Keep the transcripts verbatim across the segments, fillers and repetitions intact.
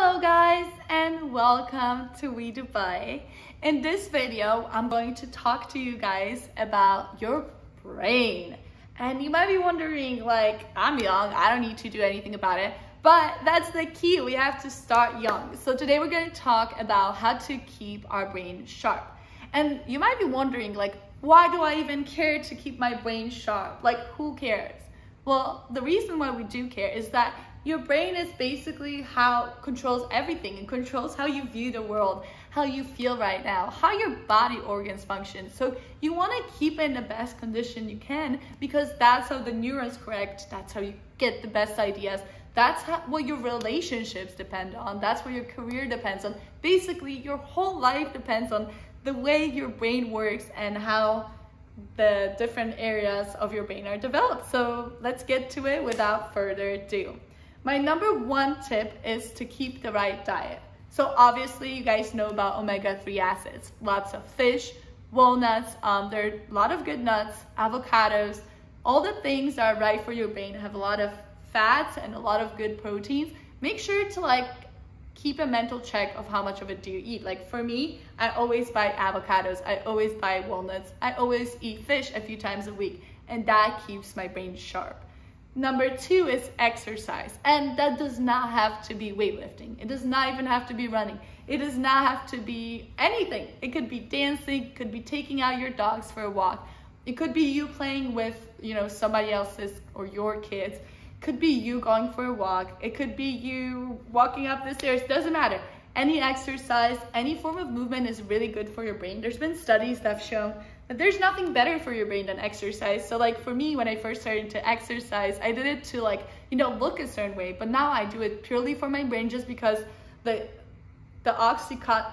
Hello guys and welcome to We Dubai. In this video, I'm going to talk to you guys about your brain. And you might be wondering, like, I'm young, I don't need to do anything about it. But that's the key, we have to start young. So today we're going to talk about how to keep our brain sharp. And you might be wondering, like, why do I even care to keep my brain sharp? Like, who cares? Well, the reason why we do care is that your brain is basically how controls everything. It controls how you view the world, how you feel right now, how your body organs function. So you want to keep it in the best condition you can, because that's how the neurons correct. That's how you get the best ideas. That's how, what your relationships depend on. That's what your career depends on. Basically, your whole life depends on the way your brain works and how the different areas of your brain are developed. So let's get to it without further ado. My number one tip is to keep the right diet. So obviously you guys know about omega three acids, lots of fish, walnuts, um, there are a lot of good nuts, avocados, all the things that are right for your brain have a lot of fats and a lot of good proteins. Make sure to like keep a mental check of how much of it do you eat. Like for me, I always buy avocados, I always buy walnuts, I always eat fish a few times a week, and that keeps my brain sharp. Number two is exercise, and that does not have to be weightlifting. It does not even have to be running. It does not have to be anything. It could be dancing, it could be taking out your dogs for a walk. It could be you playing with, you know, somebody else's or your kids. It could be you going for a walk. It could be you walking up the stairs. It doesn't matter. Any exercise, any form of movement is really good for your brain. There's been studies that have shown that there's nothing better for your brain than exercise. So like for me, when I first started to exercise, I did it to like, you know, look a certain way, but now I do it purely for my brain, just because the the oxycot,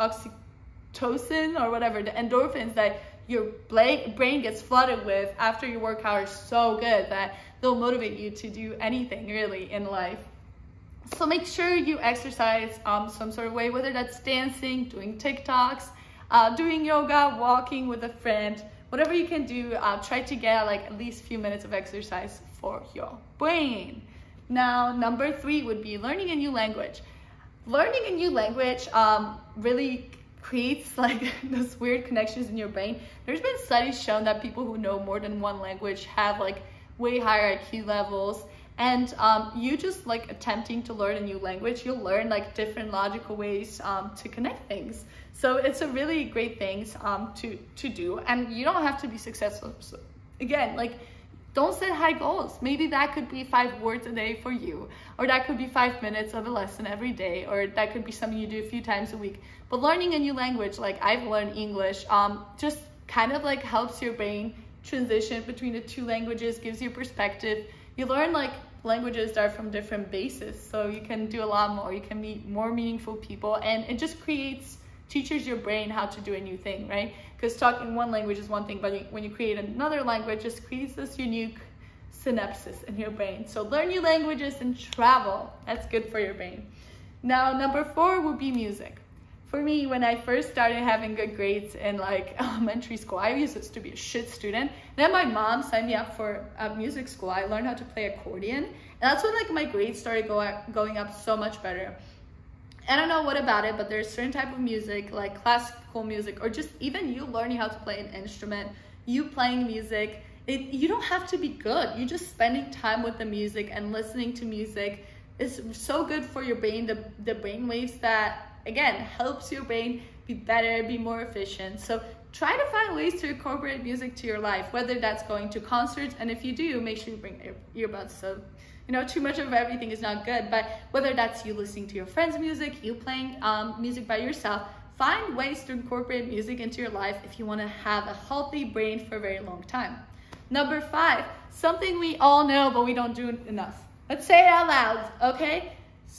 oxytocin or whatever, the endorphins that your brain gets flooded with after your workout are so good that they'll motivate you to do anything really in life. So make sure you exercise um, some sort of way, whether that's dancing, doing TikToks, Uh, doing yoga, walking with a friend, whatever you can do, uh, try to get like at least a few minutes of exercise for your brain. Now, number three would be learning a new language. Learning a new language um, really creates like those weird connections in your brain. There's been studies shown that people who know more than one language have like way higher I Q levels. And um, you just like attempting to learn a new language, you'll learn like different logical ways um, to connect things. So it's a really great thing um, to, to do, and you don't have to be successful. So again, like, don't set high goals. Maybe that could be five words a day for you, or that could be five minutes of a lesson every day, or that could be something you do a few times a week. But learning a new language, like I've learned English, um, just kind of like helps your brain transition between the two languages, gives you perspective. You learn like languages that are from different bases, so you can do a lot more, you can meet more meaningful people, and it just creates, teaches your brain how to do a new thing, right? Because talking one language is one thing, but when you create another language, it just creates this unique synapses in your brain. So learn new languages and travel, that's good for your brain. Now, number four would be music. For me, when I first started having good grades in like elementary school, I used to be a shit student. Then my mom signed me up for a music school. I learned how to play accordion, and that's when like my grades started go, going up so much better. I don't know what about it, but there's a certain type of music, like classical music, or just even you learning how to play an instrument, you playing music. It, you don't have to be good. You just spending time with the music and listening to music is so good for your brain. The, the brain waves that, again, helps your brain be better, be more efficient. So try to find ways to incorporate music to your life, whether that's going to concerts, and if you do, make sure you bring ear earbuds. So, you know, too much of everything is not good, but whether that's you listening to your friends' music, you playing um, music by yourself, find ways to incorporate music into your life if you want to have a healthy brain for a very long time. Number five, something we all know, but we don't do enough. Let's say it out loud, okay?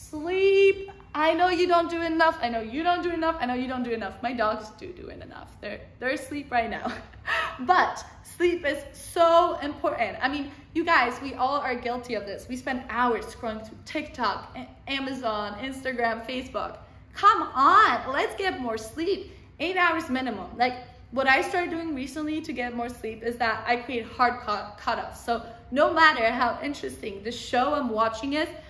Sleep. I know you don't do enough. I know you don't do enough. I know you don't do enough. My dogs do do it enough. They're, they're asleep right now. But sleep is so important. I mean, you guys, we all are guilty of this. We spend hours scrolling through TikTok, Amazon, Instagram, Facebook. Come on, let's get more sleep. Eight hours minimum. Like, what I started doing recently to get more sleep is that I create hard cut cutoffs. So no matter how interesting the show I'm watching is,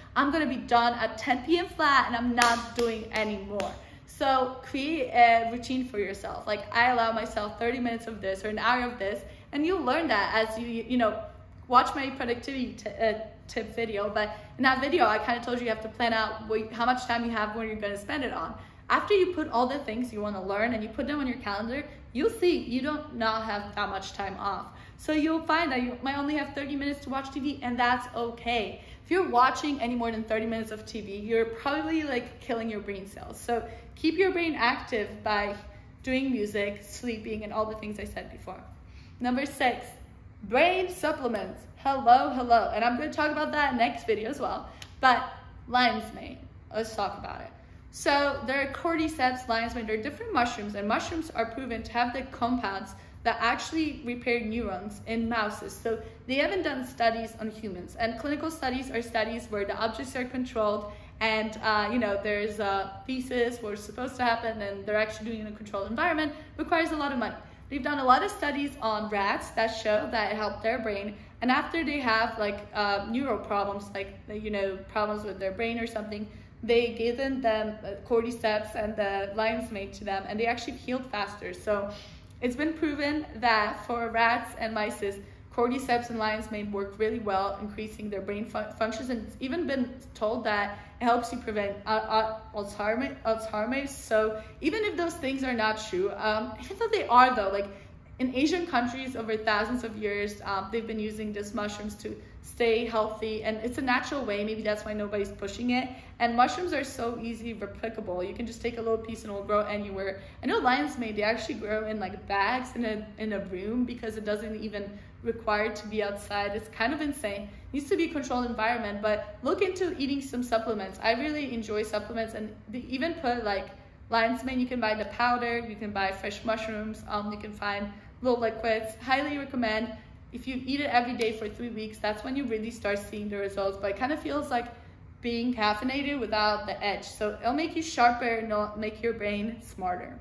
I'm gonna be done at ten p m flat and I'm not doing anymore. So create a routine for yourself. Like I allow myself thirty minutes of this or an hour of this, and you'll learn that as you, you know, watch my productivity uh, tip video. But in that video, I kind of told you you have to plan out what, how much time you have, when you're gonna spend it on. After you put all the things you wanna learn and you put them on your calendar, you'll see you don't not have that much time off. So you'll find that you might only have thirty minutes to watch T V, and that's okay. If you're watching any more than thirty minutes of T V, you're probably like killing your brain cells. So keep your brain active by doing music, sleeping, and all the things I said before. Number six, brain supplements. Hello, hello. And I'm going to talk about that next video as well. But lion's mane, let's talk about it. So there are cordyceps, lion's mane, there are different mushrooms, and mushrooms are proven to have the compounds that actually repair neurons in mouses. So they haven't done studies on humans, and clinical studies are studies where the objects are controlled, and uh, you know, there's a thesis what's supposed to happen, and they're actually doing it in a controlled environment. Requires a lot of money. They've done a lot of studies on rats that show that it helped their brain, and after they have like uh, neural problems, like you know, problems with their brain or something, they gave them them uh, cordyceps and the lion's mane to them, and they actually healed faster. So it's been proven that for rats and mice, cordyceps and lion's mane work really well, increasing their brain fun functions, and it's even been told that it helps you prevent uh, uh, Alzheimer's, Alzheimer's. So even if those things are not true, um, even though they are though, like in Asian countries over thousands of years, um, they've been using these mushrooms to stay healthy, and it's a natural way. Maybe that's why nobody's pushing it. And mushrooms are so easy replicable. You can just take a little piece and it'll grow anywhere. I know lion's mane, they actually grow in like bags in a in a room because it doesn't even require to be outside. It's kind of insane. It needs to be a controlled environment, but look into eating some supplements. I really enjoy supplements, and they even put like lion's mane. You can buy the powder, you can buy fresh mushrooms, um, you can find little liquids. Highly recommend. If you eat it every day for three weeks, that's when you really start seeing the results. But it kind of feels like being caffeinated without the edge. So it'll make you sharper and it'll make your brain smarter.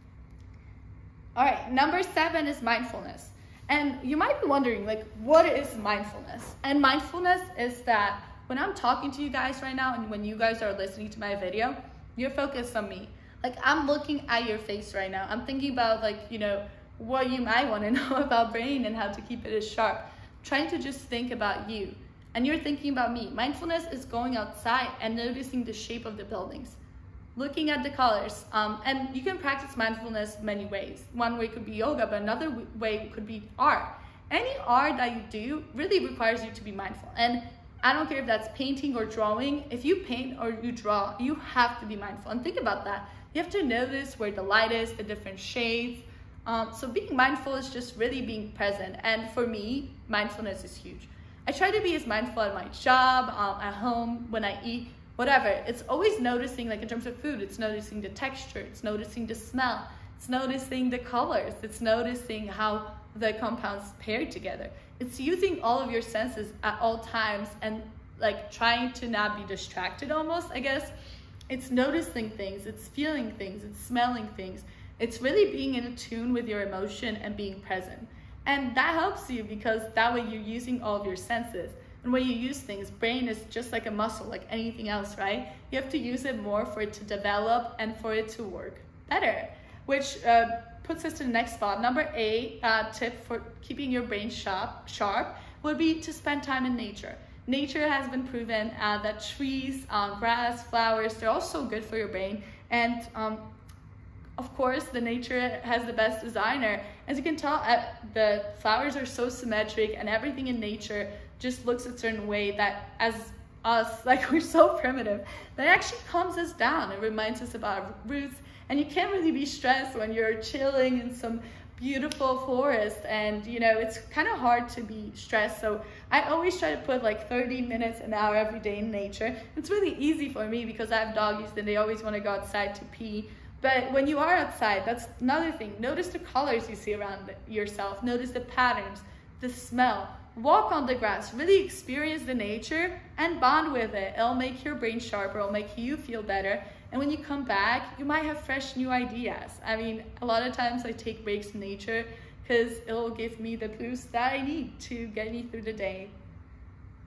All right, number seven is mindfulness. And you might be wondering, like, what is mindfulness? And mindfulness is that when I'm talking to you guys right now and when you guys are listening to my video, you're focused on me. Like, I'm looking at your face right now. I'm thinking about, like, you know, what you might want to know about brain and how to keep it as sharp. I'm trying to just think about you, and you're thinking about me. Mindfulness is going outside and noticing the shape of the buildings, looking at the colors, um, and you can practice mindfulness many ways. One way could be yoga, but another way could be art. Any art that you do really requires you to be mindful, and I don't care if that's painting or drawing. If you paint or you draw, you have to be mindful, and think about that. You have to notice where the light is, the different shades. Um, so being mindful is just really being present. And for me, mindfulness is huge. I try to be as mindful at my job, um, at home, when I eat, whatever. It's always noticing, like in terms of food, it's noticing the texture, it's noticing the smell, it's noticing the colors, it's noticing how the compounds pair together. It's using all of your senses at all times and like trying to not be distracted almost, I guess. It's noticing things, it's feeling things, it's smelling things. It's really being in tune with your emotion and being present. And that helps you because that way you're using all of your senses. And when you use things, brain is just like a muscle, like anything else, right? You have to use it more for it to develop and for it to work better, which uh, puts us to the next spot. Number eight uh, tip for keeping your brain sharp, sharp would be to spend time in nature. Nature has been proven uh, that trees, um, grass, flowers, they're all so good for your brain. And um, of course, the nature has the best designer. As you can tell, uh, the flowers are so symmetric and everything in nature just looks a certain way that as us, like we're so primitive, that actually calms us down. It reminds us about our roots, and you can't really be stressed when you're chilling in some beautiful forest, and you know, it's kind of hard to be stressed. So I always try to put like thirty minutes, an hour every day in nature. It's really easy for me because I have doggies and they always want to go outside to pee. But when you are outside, that's another thing. Notice the colors you see around yourself. Notice the patterns, the smell. Walk on the grass. Really experience the nature and bond with it. It'll make your brain sharper. It'll make you feel better. And when you come back, you might have fresh new ideas. I mean, a lot of times I take breaks in nature because it'll give me the boost that I need to get me through the day. Whew.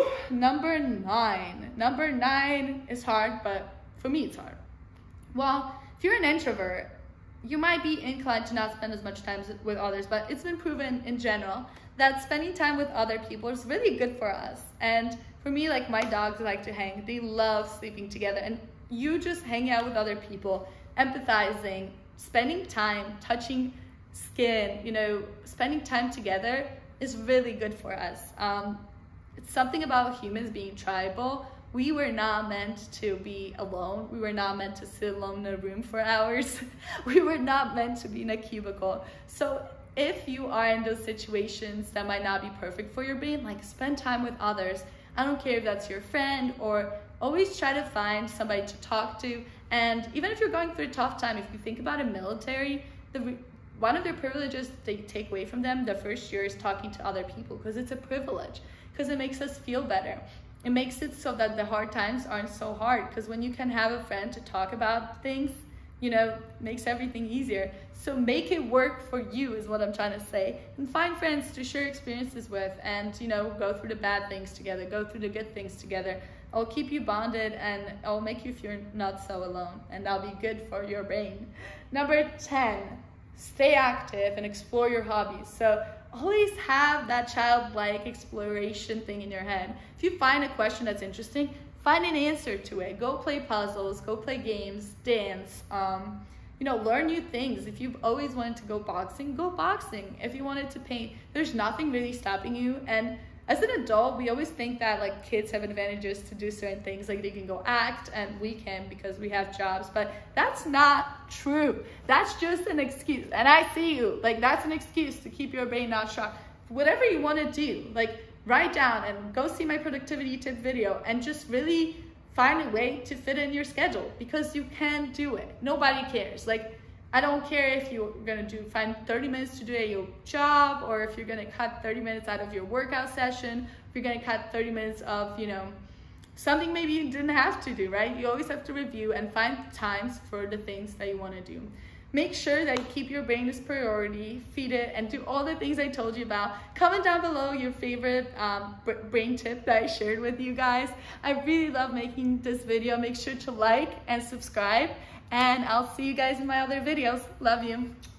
Whew, number nine. Number nine is hard, but for me it's hard. Well, if you're an introvert, you might be inclined to not spend as much time with others, but it's been proven in general that spending time with other people is really good for us. And for me, like my dogs like to hang, they love sleeping together, and you just hanging out with other people, empathizing, spending time, touching skin, you know, spending time together is really good for us. Um, it's something about humans being tribal. We were not meant to be alone. We were not meant to sit alone in a room for hours. We were not meant to be in a cubicle. So if you are in those situations that might not be perfect for your brain, like spend time with others. I don't care if that's your friend, or always try to find somebody to talk to. And even if you're going through a tough time, if you think about a military, the one of their privileges they take away from them the first year is talking to other people, because it's a privilege, because it makes us feel better. It makes it so that the hard times aren't so hard, because when you can have a friend to talk about things, you know, makes everything easier. So make it work for you is what I'm trying to say. And find friends to share experiences with, and, you know, go through the bad things together, go through the good things together. It'll keep you bonded, and it'll make you feel not so alone, and that'll be good for your brain. Number ten, stay active and explore your hobbies. So always have that childlike exploration thing in your head. If you find a question that's interesting, find an answer to it. Go play puzzles, go play games, dance, um, you know, learn new things. If you've always wanted to go boxing, go boxing. If you wanted to paint, there's nothing really stopping you. And as an adult, we always think that like kids have advantages to do certain things, like they can go act and we can because we have jobs, but that's not true. That's just an excuse. And I see you, like that's an excuse to keep your brain not sharp. Whatever you want to do, like write down and go see my productivity tip video and just really find a way to fit in your schedule, because you can do it. Nobody cares. Like, I don't care if you're gonna do find thirty minutes to do at your job, or if you're gonna cut thirty minutes out of your workout session, if you're gonna cut thirty minutes of, you know, something maybe you didn't have to do, right? You always have to review and find times for the things that you wanna do. Make sure that you keep your brain as priority, feed it, and do all the things I told you about. Comment down below your favorite um, brain tip that I shared with you guys. I really love making this video. Make sure to like and subscribe, and I'll see you guys in my other videos. Love you.